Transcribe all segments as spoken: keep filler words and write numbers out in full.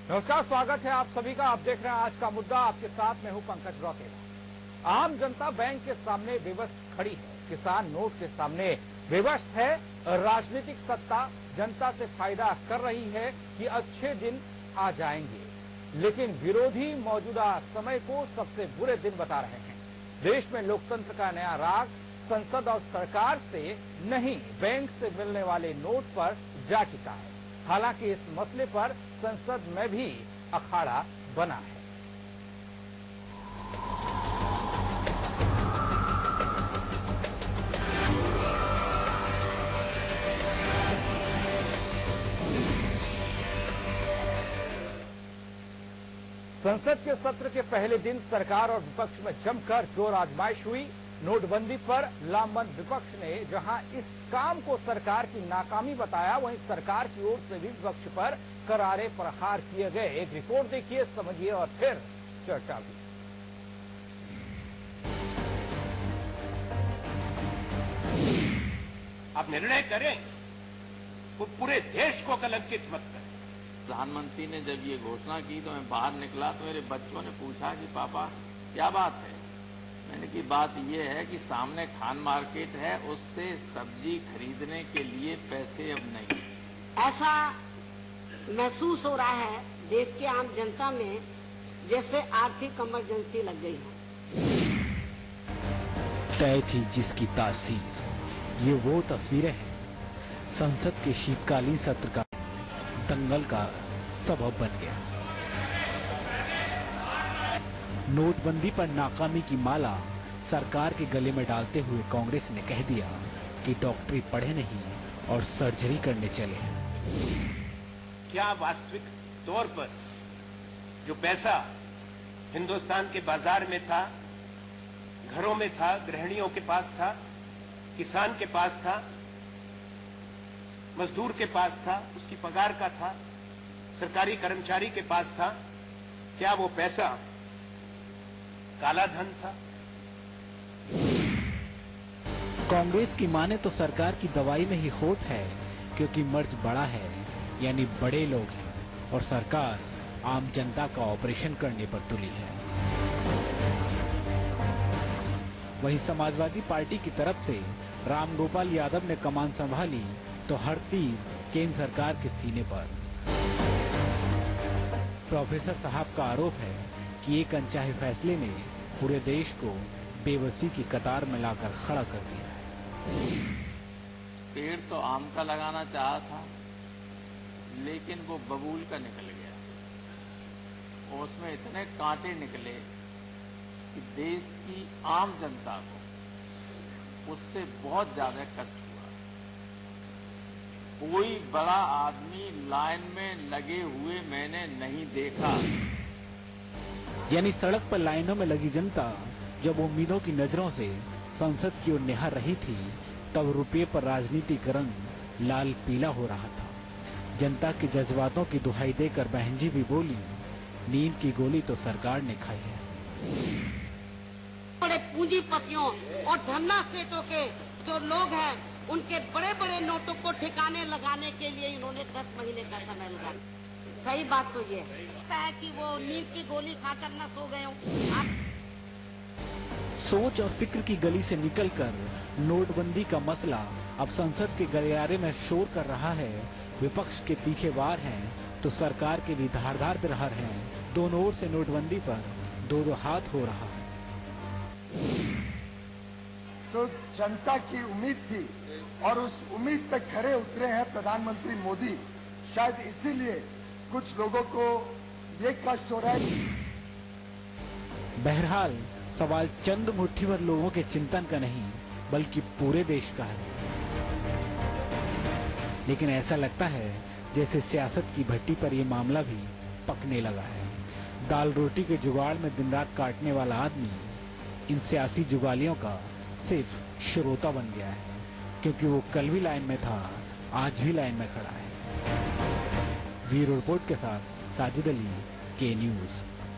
नमस्कार, स्वागत है आप सभी का। आप देख रहे हैं आज का मुद्दा। आपके साथ मैं हूं पंकज रौतेला। आम जनता बैंक के सामने बेबस खड़ी है, किसान नोट के सामने बेबस है। राजनीतिक सत्ता जनता से फायदा कर रही है कि अच्छे दिन आ जाएंगे, लेकिन विरोधी मौजूदा समय को सबसे बुरे दिन बता रहे हैं। देश में लोकतंत्र का नया राग संसद और सरकार से नहीं, बैंक से मिलने वाले नोट पर जा टिका है। हालांकि इस मसले पर संसद में भी अखाड़ा बना है। संसद के सत्र के पहले दिन सरकार और विपक्ष में जमकर जोर आजमाइश हुई। नोटबंदी पर लामबंद विपक्ष ने जहां इस काम को सरकार की नाकामी बताया, वहीं सरकार की ओर से भी विपक्ष पर करारे प्रहार किए गए। एक रिपोर्ट देखिए, समझिए और फिर चर्चा भी। आप निर्णय करें तो पूरे देश को कलंकित मत करें। प्रधानमंत्री ने जब ये घोषणा की तो मैं बाहर निकला तो मेरे बच्चों ने पूछा कि पापा क्या बात है। मैंने की बात यह है कि सामने खान मार्केट है, उससे सब्जी खरीदने के लिए पैसे अब नहीं। ऐसा महसूस हो रहा है देश के आम जनता में जैसे आर्थिक इमरजेंसी लग गई है। तय थी जिसकी तासीर, ये वो तस्वीरें हैं संसद के शीतकालीन सत्र का दंगल का सबब बन गया। नोटबंदी पर नाकामी की माला सरकार के गले में डालते हुए कांग्रेस ने कह दिया कि डॉक्टरी पढ़े नहीं और सर्जरी करने चले हैं। क्या वास्तविक तौर पर जो पैसा हिंदुस्तान के बाजार में था, घरों में था, गृहिणियों के पास था, किसान के पास था, मजदूर के पास था, उसकी पगार का था, सरकारी कर्मचारी के पास था, क्या वो पैसा काला धन था? कांग्रेस की माने तो सरकार की दवाई में ही खोट है, क्योंकि मर्ज बड़ा है, यानी बड़े लोग हैं और सरकार आम जनता का ऑपरेशन करने पर तुली है। वहीं समाजवादी पार्टी की तरफ से रामगोपाल यादव ने कमान संभाली तो हर तीर केंद्र सरकार के सीने पर। प्रोफेसर साहब का आरोप है कि एक अनचाहे फैसले ने पूरे देश को बेबसी की कतार में लाकर खड़ा कर दिया है। पेड़ तो आम का लगाना चाहा था, लेकिन वो बबूल का निकल गया और उसमें इतने कांटे निकले कि देश की आम जनता को उससे बहुत ज्यादा कष्ट हुआ। कोई बड़ा आदमी लाइन में लगे हुए मैंने नहीं देखा। यानी सड़क पर लाइनों में लगी जनता जब उम्मीदों की नजरों से संसद की ओर निहार रही थी, तब रुपये पर राजनीतिक रंग लाल पीला हो रहा था। जनता के जज्बातों की दुहाई देकर बहन जी भी बोली, नींद की गोली तो सरकार ने खाई है। बड़े पूंजीपतियों और धन्ना सेठों के जो लोग हैं, उनके बड़े बड़े नोटों को ठिकाने लगाने के लिए इन्होंने दस महीने का समय लगाया। सही बात तो ये है कि वो नींद की गोली खाकर न सो गए हों। सोच और फिक्र की गली से निकलकर नोटबंदी का मसला अब संसद के गलियारे में शोर कर रहा है। विपक्ष के तीखे वार हैं तो सरकार के भी धारदार प्रहार हैं। दोनों ओर से नोटबंदी पर दो दो हाथ हो रहा है। तो जनता की उम्मीद थी और उस उम्मीद पे खरे उतरे हैं प्रधानमंत्री मोदी। शायद इसीलिए कुछ लोगों को ये कष्ट हो रहा है। बहरहाल सवाल चंद मुट्ठी भर लोगों के चिंतन का नहीं, बल्कि पूरे देश का है। लेकिन ऐसा लगता है जैसे सियासत की भट्टी पर यह मामला भी पकने लगा है। दाल रोटी के जुगाड़ में दिन रात काटने वाला आदमी इन सियासी जुगालियों का सिर्फ श्रोता बन गया है, क्योंकि वो कल भी लाइन में था, आज भी लाइन में खड़ा है। ब्यूरो रिपोर्ट के साथ साजिद अली, के न्यूज।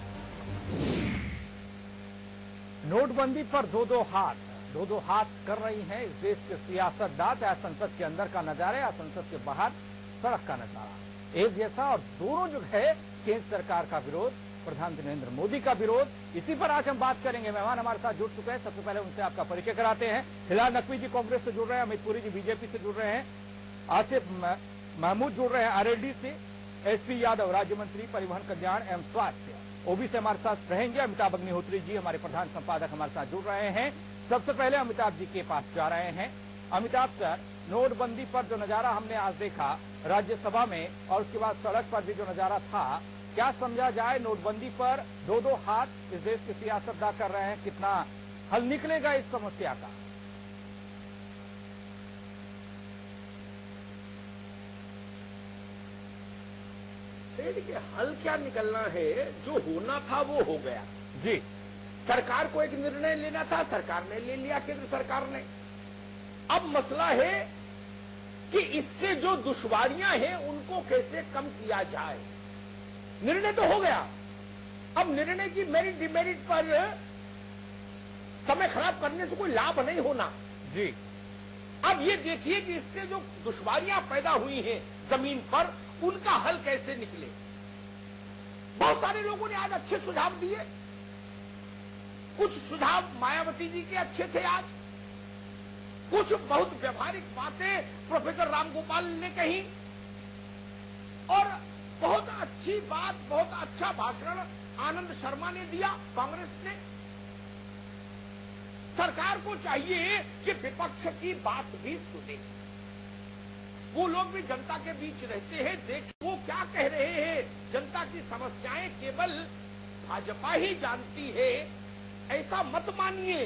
नोटबंदी पर दो दो हाथ दो दो हाथ कर रही हैं इस देश के सियासतदान, चाहे संसद के अंदर का नजारा या संसद के बाहर सड़क का नजारा। एक जैसा, और दोनों जो है केंद्र सरकार का विरोध, प्रधानमंत्री नरेंद्र मोदी का विरोध, इसी पर आज हम बात करेंगे। मेहमान हमारे साथ जुड़ चुके हैं, सबसे पहले उनसे आपका परिचय कराते हैं। हिलाल नकवी जी कांग्रेस से जुड़ रहे हैं, अमित पुरी जी बीजेपी से जुड़ रहे हैं, आसिफ महमूद जुड़ रहे हैं आरएलडी से, एसपी यादव राज्य मंत्री परिवहन कल्याण एवं स्वास्थ्य ओबी से हमारे साथ रहेंगे, अमिताभ अग्निहोत्री जी हमारे प्रधान संपादक हमारे साथ जुड़ रहे हैं। सबसे पहले अमिताभ जी के पास जा रहे हैं। अमिताभ सर, नोटबंदी पर जो नजारा हमने आज देखा राज्यसभा में और उसके बाद सड़क पर भी जो नजारा था, क्या समझा जाए नोटबंदी पर दो दो हाथ इस देश के सियासतदान कर रहे हैं, कितना हल निकलेगा इस समस्या का? देखिए, हल क्या निकलना है, जो होना था वो हो गया जी। सरकार को एक निर्णय लेना था, सरकार ने ले लिया, केंद्र सरकार ने। अब मसला है कि इससे जो दुश्वारियां हैं उनको कैसे कम किया जाए। निर्णय तो हो गया, अब निर्णय की मेरिट डिमेरिट पर समय खराब करने से कोई लाभ नहीं होना जी। अब ये देखिए कि इससे जो दुश्वारियां पैदा हुई हैं जमीन पर, उनका हल कैसे निकले। बहुत सारे लोगों ने आज अच्छे सुझाव दिए, कुछ सुझाव मायावती जी के अच्छे थे, आज कुछ बहुत व्यवहारिक बातें प्रोफेसर रामगोपाल ने कही, और बहुत अच्छी बात, बहुत अच्छा भाषण आनंद शर्मा ने दिया कांग्रेस ने। सरकार को चाहिए कि विपक्ष की बात भी सुने, वो लोग भी जनता के बीच रहते हैं, देख वो क्या कह रहे हैं। जनता की समस्याएं केवल भाजपा ही जानती है, ऐसा मत मानिए।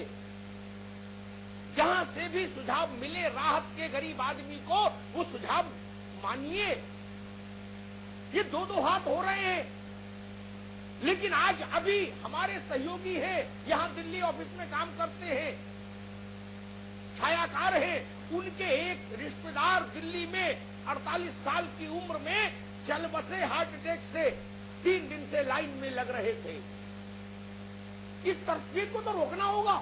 जहां से भी सुझाव मिले राहत के गरीब आदमी को, वो सुझाव मानिए। ये दो दो हाथ हो रहे हैं, लेकिन आज अभी हमारे सहयोगी हैं, यहां दिल्ली ऑफिस में काम करते हैं, छायाकार हैं, उनके एक रिश्तेदार दिल्ली में अड़तालीस साल की उम्र में चल बसे हार्ट अटैक से, तीन दिन से लाइन में लग रहे थे। इस तस्वीर को तो रोकना होगा।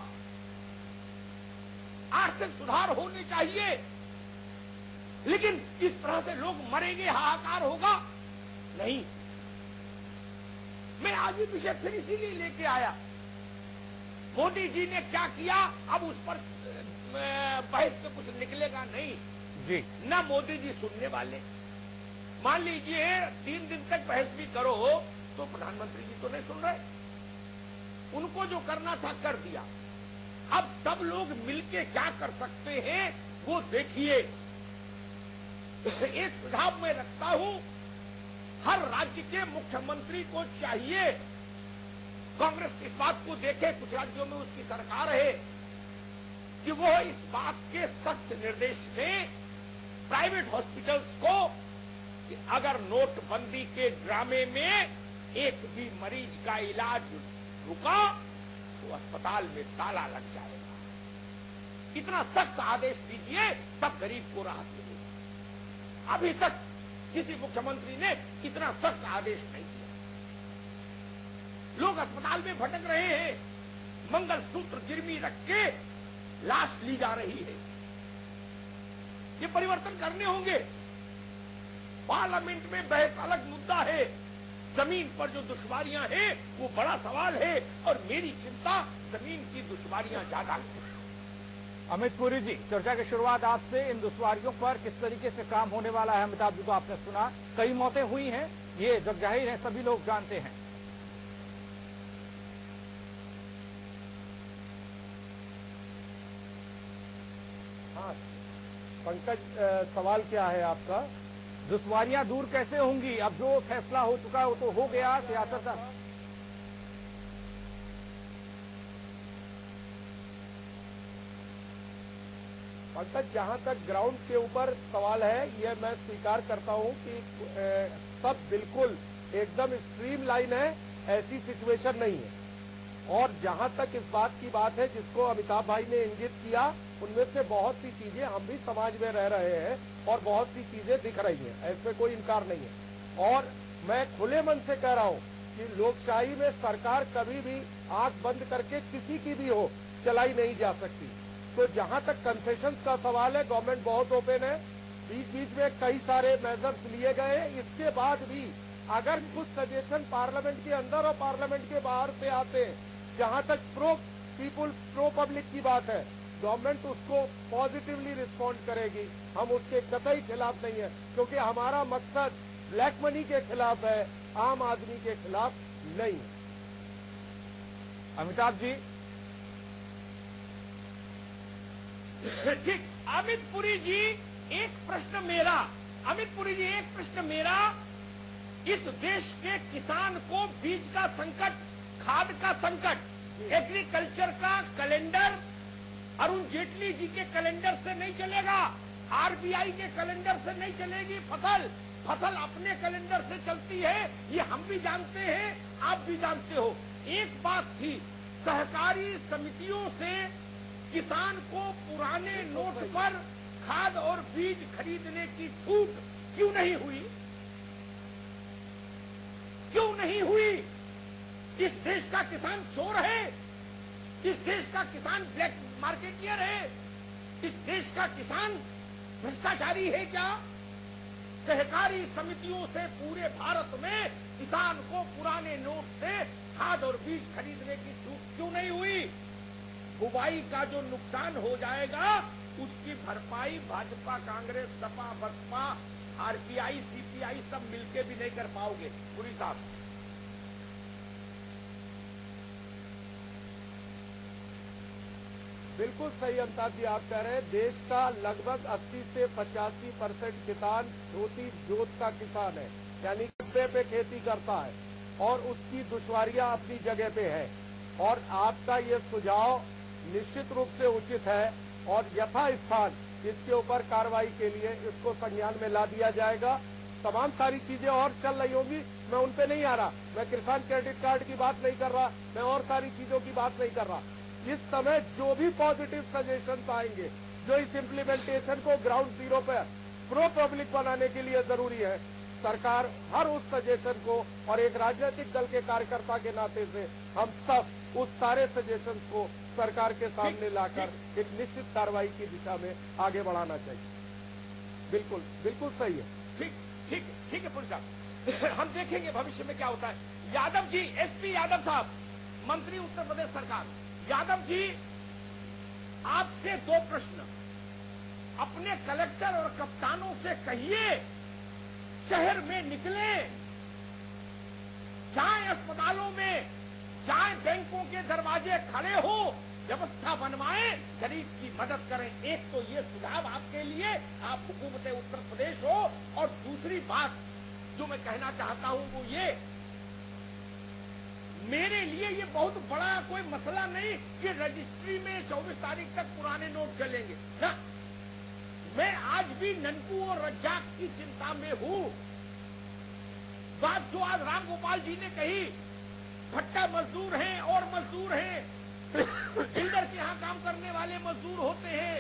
आर्थिक सुधार होने चाहिए, लेकिन इस तरह से लोग मरेंगे, हाहाकार होगा नहीं। मैं आज भी विषय फिर इसीलिए लेके आया। मोदी जी ने क्या किया, अब उस पर बहस में कुछ निकलेगा नहीं जी। ना मोदी जी सुनने वाले। मान लीजिए तीन दिन तक बहस भी करो तो प्रधानमंत्री जी तो नहीं सुन रहे, उनको जो करना था कर दिया। अब सब लोग मिलके क्या कर सकते हैं वो देखिए। एक सुझाव मैं रखता हूं, हर राज्य के मुख्यमंत्री को चाहिए, कांग्रेस इस बात को देखे, कुछ राज्यों में उसकी सरकार है, कि वो इस बात के सख्त निर्देश दें प्राइवेट हॉस्पिटल्स को कि अगर नोटबंदी के ड्रामे में एक भी मरीज का इलाज रुका तो अस्पताल में ताला लग जाएगा। इतना सख्त आदेश दीजिए, तब गरीब को राहत मिलेगी। अभी तक किसी मुख्यमंत्री ने इतना सख्त आदेश नहीं दिया। लोग अस्पताल में भटक रहे हैं, मंगलसूत्र गिरवी रख के लाश ली जा रही है। ये परिवर्तन करने होंगे। पार्लियामेंट में बहस अलग मुद्दा है, जमीन पर जो दुश्वारियां हैं वो बड़ा सवाल है, और मेरी चिंता जमीन की दुश्वारियां ज्यादा है। अमित पुरी जी, चर्चा की शुरुआत आपसे, इन दुश्वारियों पर किस तरीके से काम होने वाला है? अमिताभ जी को आपने सुना, कई मौतें हुई हैं, ये जग जाहिर है, सभी लोग जानते हैं। हाँ पंकज, सवाल क्या है आपका? दुश्वारियां दूर कैसे होंगी? अब जो फैसला हो चुका है वो तो हो गया, सियासत पंकज, जहां तक ग्राउंड के ऊपर सवाल है, ये मैं स्वीकार करता हूं कि ए, सब बिल्कुल एकदम स्ट्रीम लाइन है, ऐसी सिचुएशन नहीं है। और जहां तक इस बात की बात है जिसको अमिताभ भाई ने इंगित किया, उनमें से बहुत सी चीजें हम भी समाज में रह रहे हैं और बहुत सी चीजें दिख रही हैं, इसमें कोई इनकार नहीं है। और मैं खुले मन से कह रहा हूं कि लोकशाही में सरकार कभी भी आंख बंद करके किसी की भी हो चलाई नहीं जा सकती। तो जहां तक कंसेशंस का सवाल है, गवर्नमेंट बहुत ओपन है, बीच बीच में कई सारे मेजर्स लिए गए। इसके बाद भी अगर कुछ सजेशन पार्लियामेंट के अंदर और पार्लियामेंट के बाहर से आते हैं, जहां तक प्रो पीपुल प्रो पब्लिक की बात है, गवर्नमेंट उसको पॉजिटिवली रिस्पॉन्ड करेगी। हम उसके कतई खिलाफ नहीं है, क्योंकि हमारा मकसद ब्लैक मनी के खिलाफ है, आम आदमी के खिलाफ नहीं। अमिताभ जी। ठीक, अमित पुरी जी, एक प्रश्न मेरा अमित पुरी जी एक प्रश्न मेरा इस देश के किसान को बीज का संकट, खाद का संकट, एग्रीकल्चर का कैलेंडर अरुण जेटली जी के कैलेंडर से नहीं चलेगा, आरबीआई के कैलेंडर से नहीं चलेगी। फसल फसल अपने कैलेंडर से चलती है, ये हम भी जानते हैं, आप भी जानते हो। एक बात थी, सहकारी समितियों से किसान को पुराने नोट पर खाद और बीज खरीदने की छूट क्यों नहीं हुई? क्यों नहीं हुई? इस देश का किसान चोर है? इस देश का किसान ब्लैक मार्केटियर है? इस देश का किसान भ्रष्टाचारी है क्या? सहकारी समितियों से पूरे भारत में किसान को पुराने नोट से खाद और बीज खरीदने की छूट क्यों नहीं हुई? बुवाई का जो नुकसान हो जाएगा उसकी भरपाई भाजपा, कांग्रेस, सपा, बसपा, आरपीआई, सीपीआई सब मिलके भी नहीं कर पाओगे। पुरी साहब, बिल्कुल सही अमिताभ जी आप कह रहे हैं। देश का लगभग अस्सी से पचासी परसेंट किसान धोती जोत का किसान है, यानी कस्बे पे खेती करता है और उसकी दुश्वारियां अपनी जगह पे है। और आपका ये सुझाव निश्चित रूप से उचित है और यथा स्थान इसके ऊपर कार्रवाई के लिए इसको संज्ञान में ला दिया जाएगा। तमाम सारी चीजें और चल रही होंगी, मैं उन पे नहीं आ रहा। मैं किसान क्रेडिट कार्ड की बात नहीं कर रहा, मैं और सारी चीजों की बात नहीं कर रहा। इस समय जो भी पॉजिटिव सजेशंस आएंगे, जो इस इम्प्लीमेंटेशन को ग्राउंड जीरो पर प्रो पब्लिक बनाने के लिए जरूरी है, सरकार हर उस सजेशन को, और एक राजनीतिक दल के कार्यकर्ता के नाते से हम सब उस सारे सजेशंस को सरकार के सामने लाकर एक निश्चित कार्रवाई की दिशा में आगे बढ़ाना चाहिए। बिल्कुल बिल्कुल सही है। ठीक ठीक ठीक है पुरी साहब, हम देखेंगे भविष्य में क्या होता है। यादव जी, एसपी यादव साहब, मंत्री उत्तर प्रदेश सरकार, यादव जी आपसे दो प्रश्न। अपने कलेक्टर और कप्तानों से कहिए शहर में निकले, जाएं अस्पतालों में, जाएं बैंकों के दरवाजे खड़े हो, व्यवस्था बनवाएं, गरीब की मदद करें। एक तो ये सुझाव आपके लिए, आप हुकूमत उत्तर प्रदेश हो। और दूसरी बात जो मैं कहना चाहता हूं वो ये, मेरे लिए ये बहुत बड़ा कोई मसला नहीं कि रजिस्ट्री में चौबीस तारीख तक पुराने नोट चलेंगे ना। मैं आज भी ननकू और रज्जाक की चिंता में हूं। बात जो आज राम गोपाल जी ने कही, भट्टा मजदूर हैं और मजदूर हैं, बिल्डर के यहां काम करने वाले मजदूर होते हैं,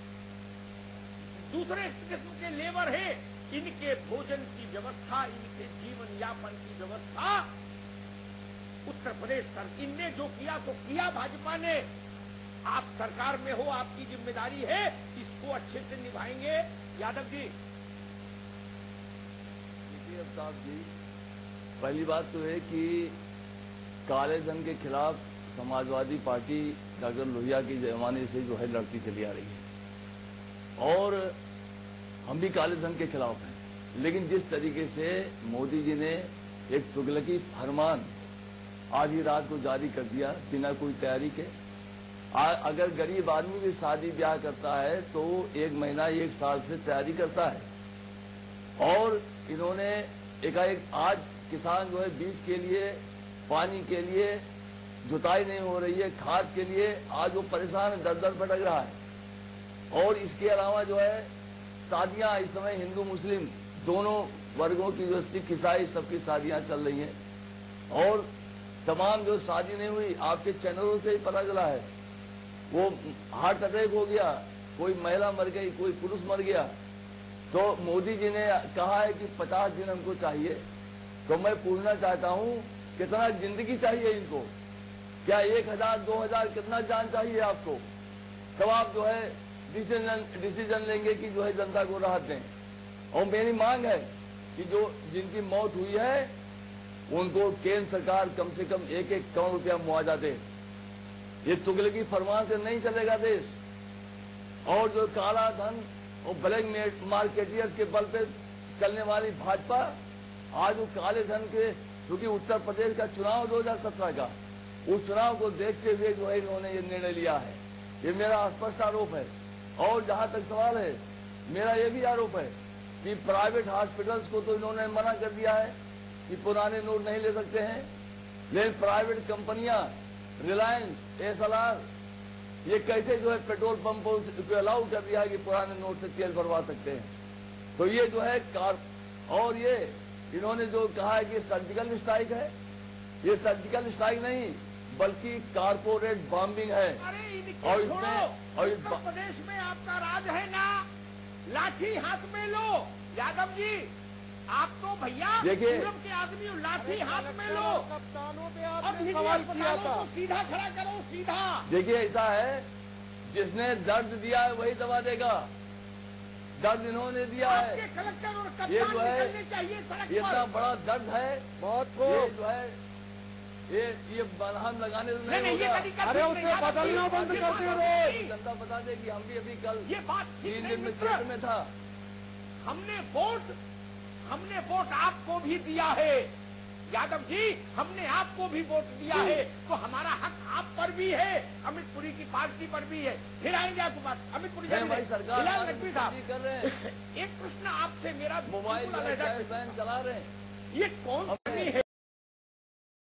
दूसरे किस्म के लेबर हैं, इनके भोजन की व्यवस्था, इनके जीवन यापन की व्यवस्था उत्तर प्रदेश सर इनने जो किया तो किया भाजपा ने। आप सरकार में हो, आपकी जिम्मेदारी है, इसको अच्छे से निभाएंगे। यादव जी। देखिए अमिताभ जी, पहली बात तो है कि काले धन के खिलाफ समाजवादी पार्टी डॉक्टर लोहिया के जमाने से जो है लड़ती चली आ रही है और हम भी काले धन के खिलाफ हैं। लेकिन जिस तरीके से मोदी जी ने एक तुगलकी फरमान आधी रात को जारी कर दिया बिना कोई तैयारी के, आ, अगर गरीब आदमी भी शादी ब्याह करता है तो एक महीना एक साल से तैयारी करता है। और इन्होंने एकाएक आज किसान जो है बीज के लिए, पानी के लिए, जुताई नहीं हो रही है, खाद के लिए आज वो परेशान है, दर दर भटक रहा है। और इसके अलावा जो है शादियां इस समय हिंदू मुस्लिम दोनों वर्गों की, जो सिख ईसाई सबकी शादियां चल रही हैं और तमाम जो शादी नहीं हुई आपके चैनलों से ही पता चला है, वो हार्ट अटैक हो गया, कोई महिला मर गई, कोई पुरुष मर गया। तो मोदी जी ने कहा है कि पचास दिन हमको चाहिए। तो मैं पूछना चाहता हूं कितना जिंदगी चाहिए इनको? क्या एक हजार दो हजार कितना जान चाहिए आपको? तब आप जो है डिसीजन डिसीजन लेंगे कि जो है जनता को राहत दें। और मेरी मांग है कि जो जिनकी मौत हुई है उनको केंद्र सरकार कम से कम एक एक करोड़ रुपया मुआवजा दे। ये तुगलकी फरमान से नहीं चलेगा देश। और जो काला धन और ब्लैक मार्केटियर्स के बल पे चलने वाली भाजपा आज वो काले धन के, क्योंकि उत्तर प्रदेश का चुनाव दो हज़ार सत्रह का, उस चुनाव को देखते हुए जो है इन्होंने ये निर्णय लिया है। ये मेरा स्पष्ट आरोप है। और जहां तक सवाल है, मेरा ये भी आरोप है कि प्राइवेट हॉस्पिटल्स को तो इन्होंने मना कर दिया है कि पुराने नोट नहीं ले सकते हैं, लेकिन प्राइवेट कंपनियां रिलायंस, एसएलआर, ये कैसे जो है पेट्रोल पंपों को अलाउ कर दिया है कि पुराने नोट से तेल भरवा सकते हैं। तो ये जो है कार, और ये इन्होंने जो कहा है कि सर्जिकल स्ट्राइक है, ये सर्जिकल स्ट्राइक नहीं बल्कि कारपोरेट बॉम्बिंग है। और इसमें और उत्तर प्रदेश में आपका राज है ना, लाठी हाथ में लो। यादव जी आप तो भैया देखिए, पूरब के आदमी हो, लाठी हाथ में लो। कप्तानों पे अब आपने निजी सवाल किया अस्पतालों था। को सीधा खड़ा करो, सीधा। देखिए ऐसा है, जिसने दर्द दिया है वही दवा देगा। दर्द इन्होंने दिया है, आपके कलेक्टर और ये कप्तान जो है निकलने चाहिए सड़क ये इतना पर। बड़ा दर्द है, बहुत ये खूब। जो है ये ये बलहम लगाने से नहीं नहीं नहीं ये होगा। तरीका अरे ठीक उसे नहीं, यादव जी, बदलना बंद ये कर बात दियो ठीक रे। नहीं। जनता बता दे कि हम भी अभी कल ये बात ठीक तीन नहीं दिन में मित्र। क्षेत्र में था। हमने वोट हमने वोट आपको भी दिया है यादव जी, हमने आपको भी वोट दिया है, तो हमारा हक आप पर भी है, अमित पुरी की पार्टी पर भी है। फिर आएंगे आपके पास अमित पुरी है भाई, सरकार बिलाल नकवी साहब कर रहे हैं, एक प्रश्न आपसे मेरा मोबाइल बिल्कुल जो है अलग कैश वैन चला रहे हैं। ये कौन सी है